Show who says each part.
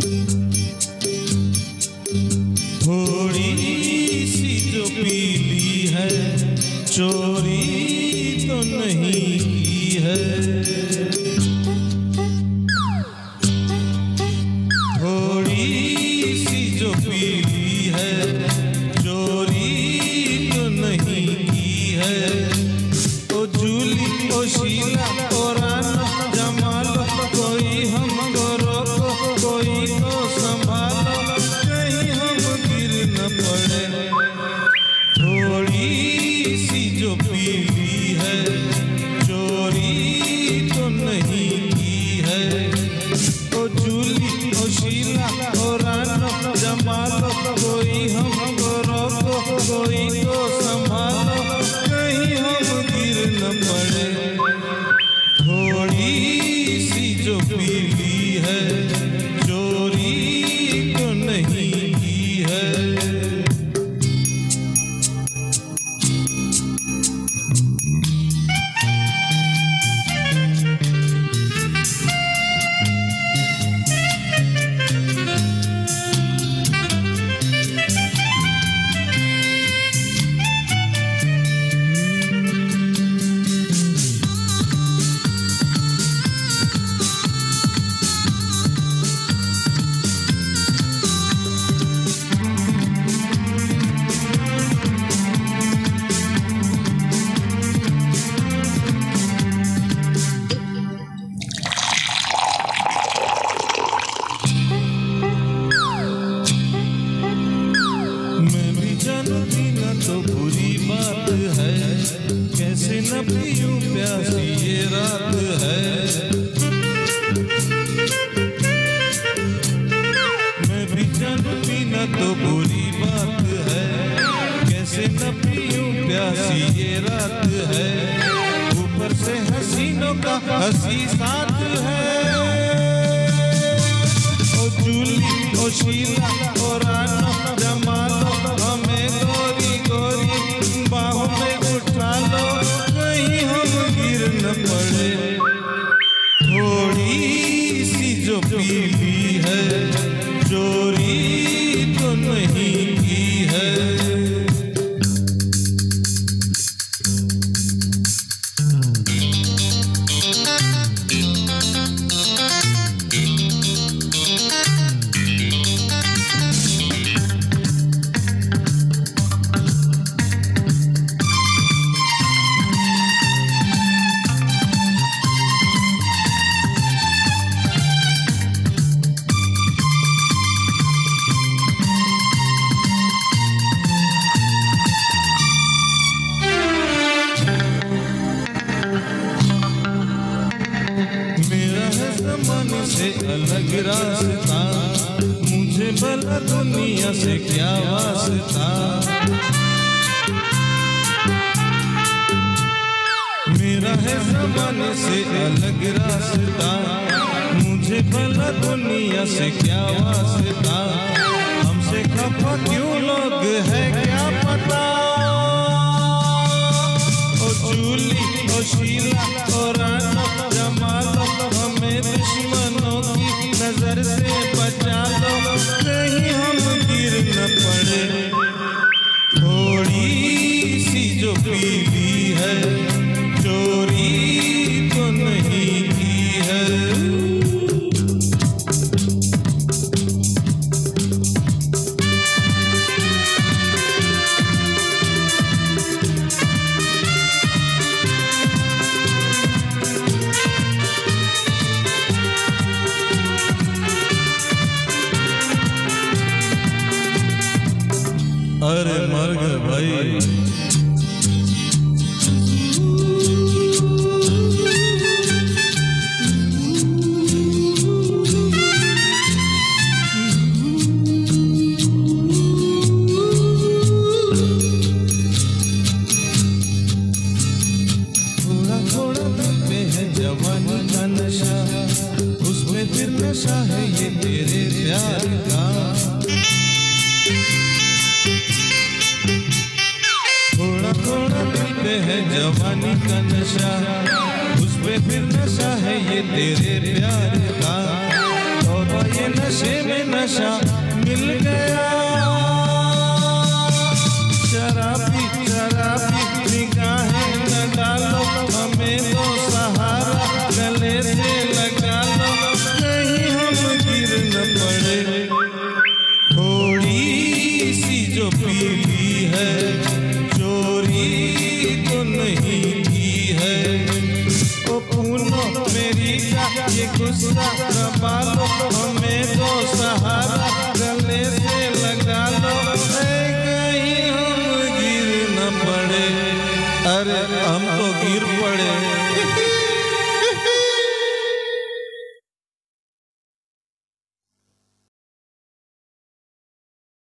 Speaker 1: थोड़ी सी जो पीली है चोरी तो नहीं की है, थोड़ी सी जो पीली है चोरी तो नहीं की है। ओ जूली ओ शीला ओ राना जमालो, कोई हमको रोको कोई तो संभालो, कहीं हम गिर न पड़े। थोड़ी सी जो पीली है चोरी तो नहीं की है। ओ जूली ओ शीला ओ राना जमालो, कोई हमको रोको कोई तो संभालो, कहीं हम गिर न पड़े। थोड़ी सी जो पीली है चोरी तो नहीं की है। जानती न तो बुरी बात है, कैसे न पीऊं प्यासी ये रात है। मैं भी जानती न तो बुरी बात है, कैसे न पीऊं प्यासी ये रात है। ऊपर से हसीनों का हंसी साथ है। ओ जूली ओ शीला ओ राना जमालो, हमें गोरी गोरी बाहों में उठा लो, कहीं हम गिर न पड़े। थोड़ी सी जो पीली है चोरी तो नहीं की है। ज़माने से अलग रास्ता, मुझे भला दुनिया से क्या वास्ता। मेरा है ज़माने से अलग रास्ता, मुझे भला दुनिया से क्या वास्ता। हमसे खफा क्यों लोग है क्या पता। ओ जूली ओ शीला ओ राना जमालो, हमें दुश्मनों की नजर से बचा लो, कहीं हम गिर न पड़े। थोड़ी सी जो पीली है चोरी तो नहीं की है। अरे मर गए भाई। थोड़ा थोड़ा दिल पे है जवानी का नशा, उसमें फिर नशा है ये तेरे प्यार का। थोड़ा थोड़ा दिल पे है जवानी का नशा, उसमें फिर नशा है ये तेरे प्यार का। और ये नशे में नशा मिल गया। शराबी शराबी निगाहें न डालो, हमें तो सहारा गले से लगा लो, कहीं हम गिर न पड़े। थोड़ी सी जो पीली है, चोरी तो नहीं की है। ओ पूनो मेरी का ये गुस्सा न पालो, हमें तो सहारा गले से लगा लो, कहीं हम गिर न पड़े। अरे हम तो गिर पड़े।